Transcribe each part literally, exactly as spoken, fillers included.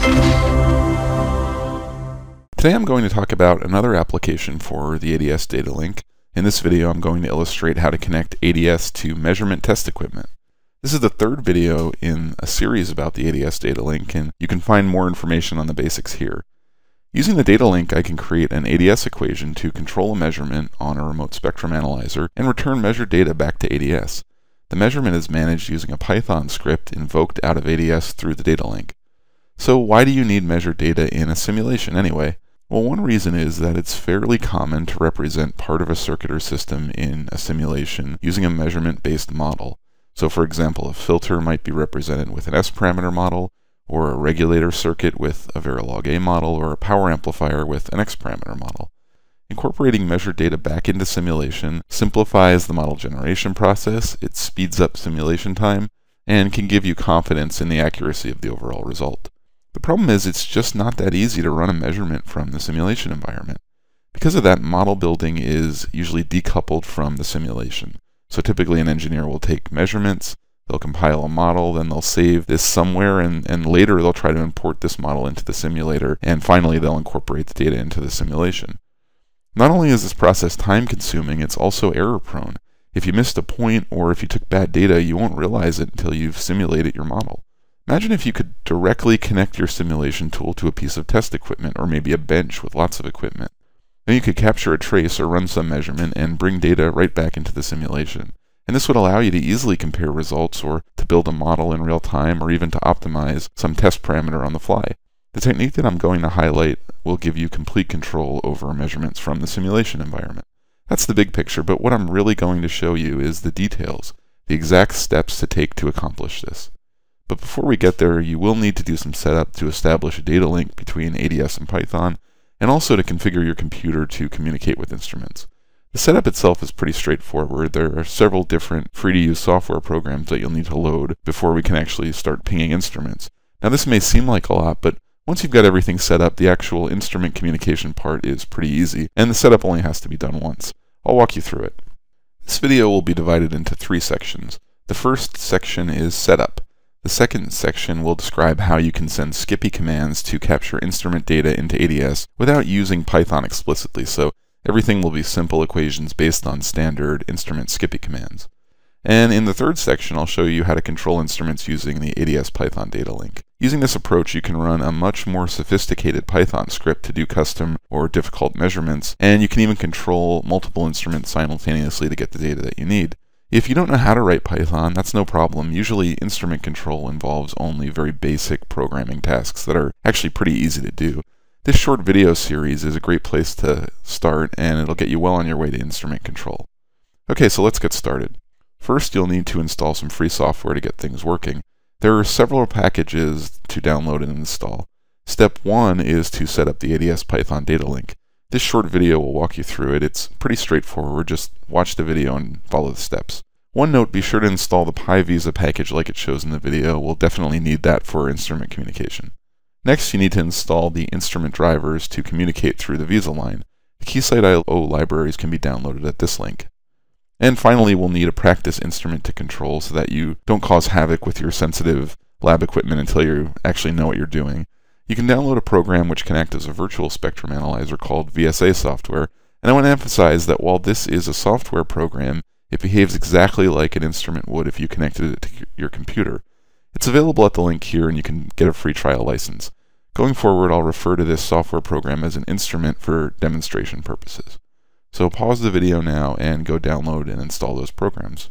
Today I'm going to talk about another application for the A D S data link. In this video I'm going to illustrate how to connect A D S to measurement test equipment. This is the third video in a series about the A D S data link, and you can find more information on the basics here. Using the data link, I can create an A D S equation to control a measurement on a remote spectrum analyzer and return measured data back to A D S. The measurement is managed using a Python script invoked out of A D S through the data link. So why do you need measured data in a simulation anyway? Well, one reason is that it's fairly common to represent part of a circuit or system in a simulation using a measurement-based model. So for example, a filter might be represented with an S-parameter model, or a regulator circuit with a Verilog A model, or a power amplifier with an X-parameter model. Incorporating measured data back into simulation simplifies the model generation process, it speeds up simulation time, and can give you confidence in the accuracy of the overall result. The problem is it's just not that easy to run a measurement from the simulation environment. Because of that, model building is usually decoupled from the simulation. So typically an engineer will take measurements, they'll compile a model, then they'll save this somewhere, and, and later they'll try to import this model into the simulator, and finally they'll incorporate the data into the simulation. Not only is this process time-consuming, it's also error-prone. If you missed a point, or if you took bad data, you won't realize it until you've simulated your model. Imagine if you could directly connect your simulation tool to a piece of test equipment, or maybe a bench with lots of equipment. Then you could capture a trace or run some measurement and bring data right back into the simulation. And this would allow you to easily compare results, or to build a model in real time, or even to optimize some test parameter on the fly. The technique that I'm going to highlight will give you complete control over measurements from the simulation environment. That's the big picture, but what I'm really going to show you is the details, the exact steps to take to accomplish this. But before we get there, you will need to do some setup to establish a data link between A D S and Python, and also to configure your computer to communicate with instruments. The setup itself is pretty straightforward. There are several different free-to-use software programs that you'll need to load before we can actually start pinging instruments. Now this may seem like a lot, but once you've got everything set up, the actual instrument communication part is pretty easy, and the setup only has to be done once. I'll walk you through it. This video will be divided into three sections. The first section is setup. The second section will describe how you can send Skippy commands to capture instrument data into A D S without using Python explicitly, so everything will be simple equations based on standard instrument Skippy commands. And in the third section, I'll show you how to control instruments using the A D S Python data link. Using this approach, you can run a much more sophisticated Python script to do custom or difficult measurements, and you can even control multiple instruments simultaneously to get the data that you need. If you don't know how to write Python, that's no problem. Usually instrument control involves only very basic programming tasks that are actually pretty easy to do. This short video series is a great place to start, and it'll get you well on your way to instrument control. Okay, so let's get started. First, you'll need to install some free software to get things working. There are several packages to download and install. Step one is to set up the A D S Python data link. This short video will walk you through it. It's pretty straightforward. Just watch the video and follow the steps. One note, be sure to install the PyVisa package like it shows in the video. We'll definitely need that for instrument communication. Next, you need to install the instrument drivers to communicate through the Visa line. The Keysight I O libraries can be downloaded at this link. And finally, we'll need a practice instrument to control so that you don't cause havoc with your sensitive lab equipment until you actually know what you're doing. You can download a program which can act as a virtual spectrum analyzer called V S A software, and I want to emphasize that while this is a software program, it behaves exactly like an instrument would if you connected it to your computer. It's available at the link here, and you can get a free trial license. Going forward, I'll refer to this software program as an instrument for demonstration purposes. So pause the video now and go download and install those programs.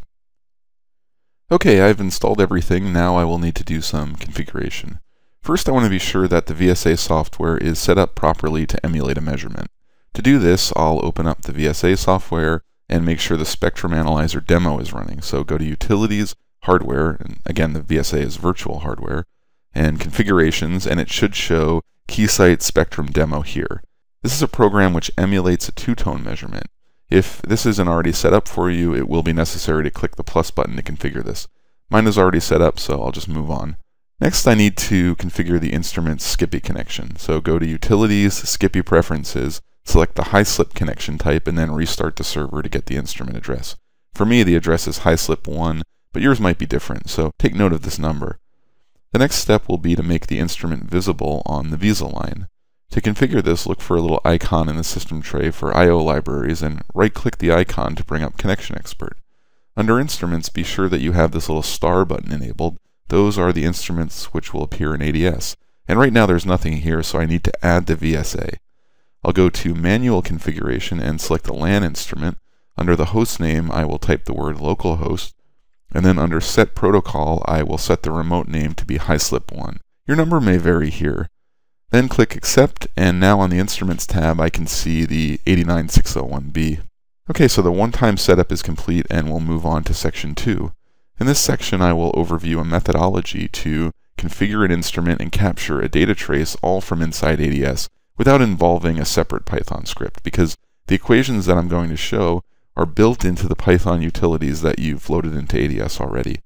Okay, I've installed everything. Now I will need to do some configuration. First, I want to be sure that the V S A software is set up properly to emulate a measurement. To do this, I'll open up the V S A software and make sure the Spectrum Analyzer demo is running. So go to Utilities, Hardware, and again the V S A is virtual hardware, and Configurations, and it should show Keysight Spectrum Demo here. This is a program which emulates a two-tone measurement. If this isn't already set up for you, it will be necessary to click the plus button to configure this. Mine is already set up, so I'll just move on. Next, I need to configure the instrument's Skippy connection. So go to Utilities, Skippy Preferences, select the high slip connection type, and then restart the server to get the instrument address. For me, the address is high slip one, but yours might be different, so take note of this number. The next step will be to make the instrument visible on the Visa line. To configure this, look for a little icon in the system tray for I O libraries and right-click the icon to bring up Connection Expert. Under Instruments, be sure that you have this little star button enabled. Those are the instruments which will appear in A D S. And right now there's nothing here, so I need to add the V S A. I'll go to Manual Configuration and select the LAN instrument. Under the host name, I will type the word localhost, and then under Set Protocol, I will set the remote name to be HighSlip one. Your number may vary here. Then click Accept, and now on the Instruments tab, I can see the eight nine six zero one B. Okay, so the one-time setup is complete, and we'll move on to Section two. In this section, I will overview a methodology to configure an instrument and capture a data trace all from inside A D S without involving a separate Python script, because the equations that I'm going to show are built into the Python utilities that you've loaded into A D S already.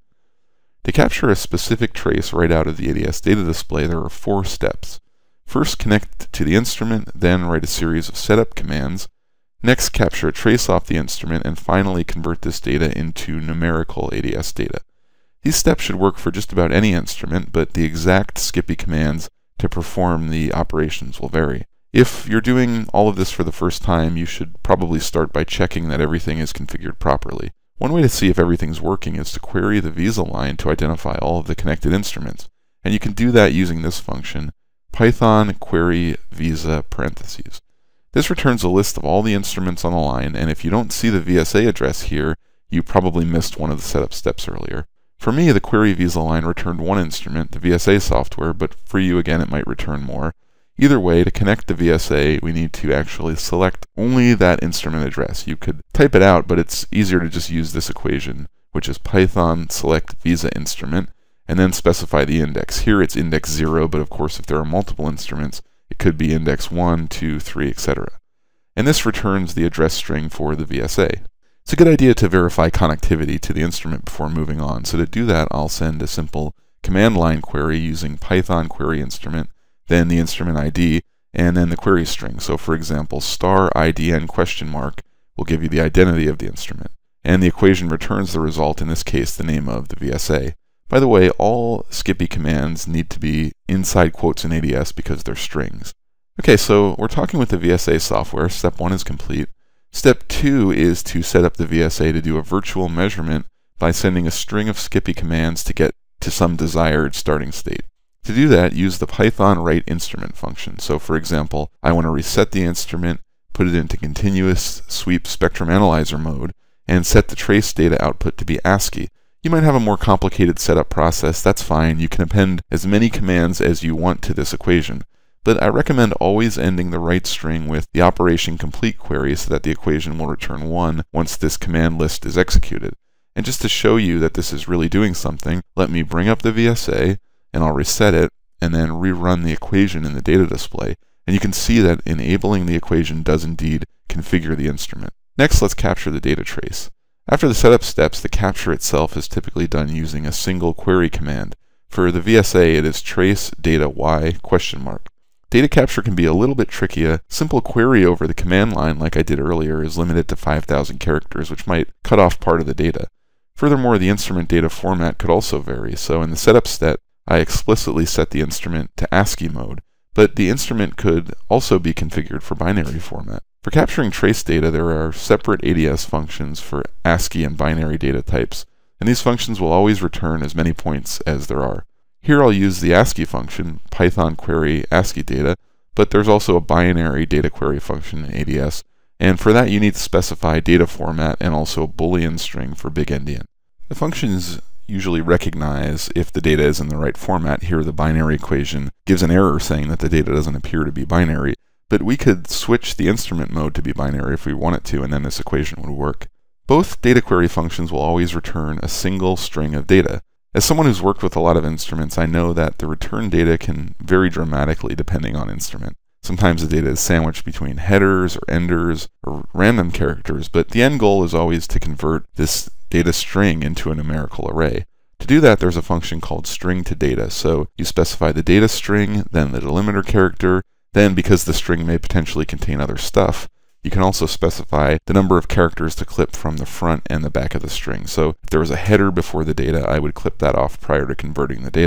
To capture a specific trace right out of the A D S data display, there are four steps. First, connect to the instrument, then write a series of setup commands. Next, capture a trace off the instrument, and finally convert this data into numerical A D S data. These steps should work for just about any instrument, but the exact Skippy commands to perform the operations will vary. If you're doing all of this for the first time, you should probably start by checking that everything is configured properly. One way to see if everything's working is to query the Visa line to identify all of the connected instruments, and you can do that using this function, Python query Visa parentheses. This returns a list of all the instruments on the line, and if you don't see the V S A address here, you probably missed one of the setup steps earlier. For me, the query Visa line returned one instrument, the V S A software, but for you again it might return more. Either way, to connect the V S A, we need to actually select only that instrument address. You could type it out, but it's easier to just use this equation, which is Python select Visa instrument, and then specify the index. Here it's index zero, but of course if there are multiple instruments, it could be index one, two, three, et cetera. And this returns the address string for the V S A. It's a good idea to verify connectivity to the instrument before moving on. So to do that, I'll send a simple command line query using Python query instrument, then the instrument I D, and then the query string. So for example, star I D N question mark will give you the identity of the instrument. And the equation returns the result, in this case the name of the V S A. By the way, all Skippy commands need to be inside quotes in A D S because they're strings. Okay, so we're talking with the V S A software. Step one is complete. Step two is to set up the V S A to do a virtual measurement by sending a string of Skippy commands to get to some desired starting state. To do that, use the Python write instrument function. So for example, I want to reset the instrument, put it into continuous sweep spectrum analyzer mode, and set the trace data output to be ASCII. You might have a more complicated setup process, that's fine. You can append as many commands as you want to this equation. But I recommend always ending the write string with the operation complete query so that the equation will return one once this command list is executed. And just to show you that this is really doing something, let me bring up the V S A, and I'll reset it, and then rerun the equation in the data display. And you can see that enabling the equation does indeed configure the instrument. Next, let's capture the data trace. After the setup steps, the capture itself is typically done using a single query command. For the V S A, it is trace data y question mark. Data capture can be a little bit tricky. A simple query over the command line, like I did earlier, is limited to five thousand characters, which might cut off part of the data. Furthermore, the instrument data format could also vary, so in the setup step, I explicitly set the instrument to ASCII mode, but the instrument could also be configured for binary format. For capturing trace data, there are separate A D S functions for ASCII and binary data types, and these functions will always return as many points as there are. Here I'll use the ASCII function, Python query ASCII data, but there's also a binary data query function in A D S, and for that you need to specify data format and also a Boolean string for big endian. The functions usually recognize if the data is in the right format. Here the binary equation gives an error saying that the data doesn't appear to be binary, but we could switch the instrument mode to be binary if we wanted to, and then this equation would work. Both data query functions will always return a single string of data. As someone who's worked with a lot of instruments, I know that the return data can vary dramatically depending on instrument. Sometimes the data is sandwiched between headers or enders or random characters, but the end goal is always to convert this data string into a numerical array. To do that, there's a function called string to data. So you specify the data string, then the delimiter character, then because the string may potentially contain other stuff, you can also specify the number of characters to clip from the front and the back of the string. So if there was a header before the data, I would clip that off prior to converting the data.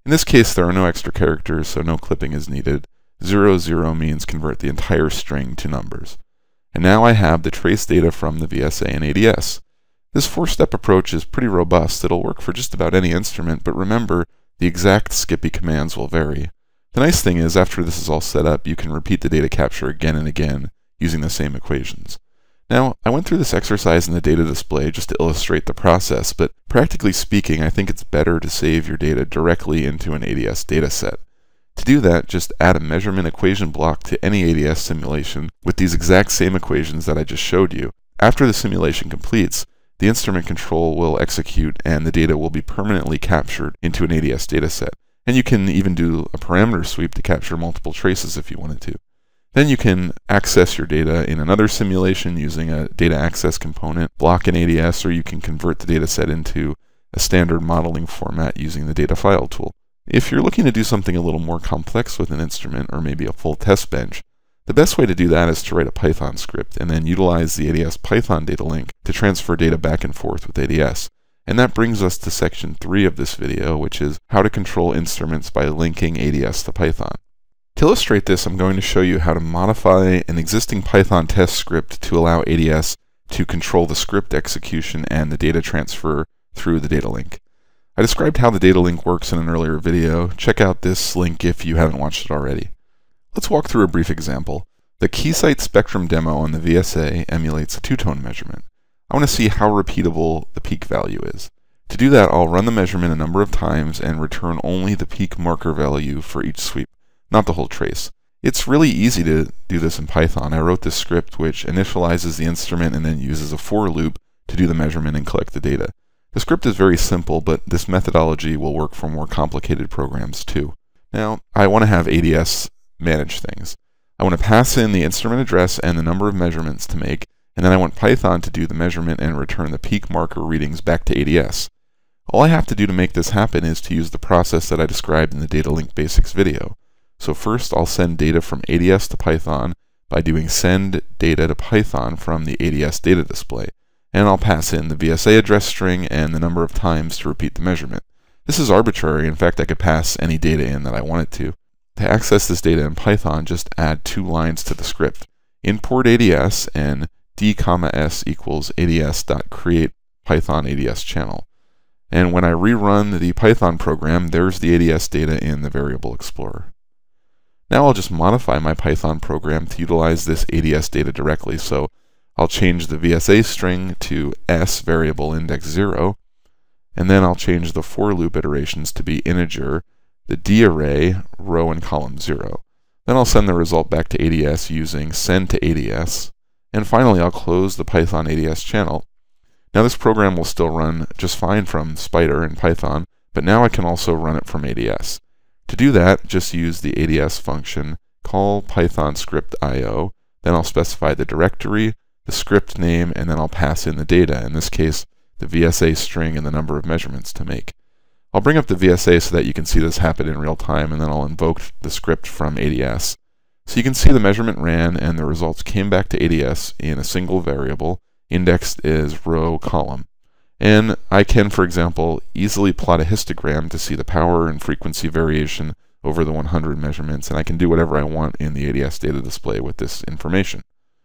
In this case, there are no extra characters, so no clipping is needed. Zero, zero means convert the entire string to numbers. And now I have the trace data from the V S A and A D S. This four-step approach is pretty robust. It'll work for just about any instrument, but remember, the exact Skippy commands will vary. The nice thing is, after this is all set up, you can repeat the data capture again and again using the same equations. Now, I went through this exercise in the data display just to illustrate the process, but practically speaking, I think it's better to save your data directly into an A D S dataset. To do that, just add a measurement equation block to any A D S simulation with these exact same equations that I just showed you. After the simulation completes, the instrument control will execute and the data will be permanently captured into an A D S dataset. And you can even do a parameter sweep to capture multiple traces if you wanted to. Then you can access your data in another simulation using a data access component block in A D S, or you can convert the dataset into a standard modeling format using the data file tool. If you're looking to do something a little more complex with an instrument, or maybe a full test bench, the best way to do that is to write a Python script and then utilize the A D S Python data link to transfer data back and forth with A D S. And that brings us to section three of this video, which is how to control instruments by linking A D S to Python. To illustrate this, I'm going to show you how to modify an existing Python test script to allow A D S to control the script execution and the data transfer through the data link. I described how the data link works in an earlier video. Check out this link if you haven't watched it already. Let's walk through a brief example. The Keysight Spectrum demo on the V S A emulates a two-tone measurement. I want to see how repeatable the peak value is. To do that, I'll run the measurement a number of times and return only the peak marker value for each sweep, not the whole trace. It's really easy to do this in Python. I wrote this script which initializes the instrument and then uses a for loop to do the measurement and collect the data. The script is very simple, but this methodology will work for more complicated programs too. Now, I want to have A D S manage things. I want to pass in the instrument address and the number of measurements to make, and then I want Python to do the measurement and return the peak marker readings back to A D S. All I have to do to make this happen is to use the process that I described in the Data Link Basics video. So first, I'll send data from A D S to Python by doing send data to Python from the A D S data display. And I'll pass in the V S A address string and the number of times to repeat the measurement. This is arbitrary. In fact, I could pass any data in that I wanted to. To access this data in Python, just add two lines to the script. Import A D S and d comma s equals ads.create Python A D S channel. And when I rerun the Python program, there's the A D S data in the variable explorer. Now I'll just modify my Python program to utilize this A D S data directly. So I'll change the V S A string to s variable index zero, and then I'll change the for loop iterations to be integer, the d array, row and column zero. Then I'll send the result back to A D S using send to A D S, and finally I'll close the Python A D S channel. Now this program will still run just fine from Spider in Python, but now I can also run it from A D S. To do that, just use the A D S function, call Python script I O, then I'll specify the directory, the script name, and then I'll pass in the data, in this case the V S A string and the number of measurements to make. I'll bring up the V S A so that you can see this happen in real time, and then I'll invoke the script from A D S. So you can see the measurement ran and the results came back to A D S in a single variable, indexed as row column. And I can, for example, easily plot a histogram to see the power and frequency variation over the one hundred measurements, and I can do whatever I want in the A D S data display with this information.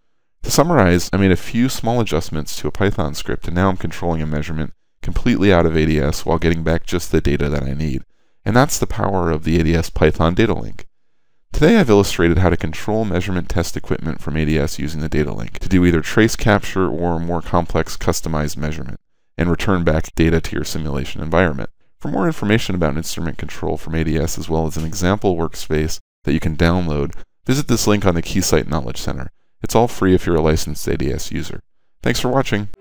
To summarize, I made a few small adjustments to a Python script, and now I'm controlling a measurement completely out of A D S while getting back just the data that I need. And that's the power of the A D S Python data link. Today I've illustrated how to control measurement test equipment from A D S using the data link to do either trace capture or more complex customized measurement, and return back data to your simulation environment. For more information about instrument control from A D S, as well as an example workspace that you can download, visit this link on the Keysight Knowledge Center. It's all free if you're a licensed A D S user. Thanks for watching.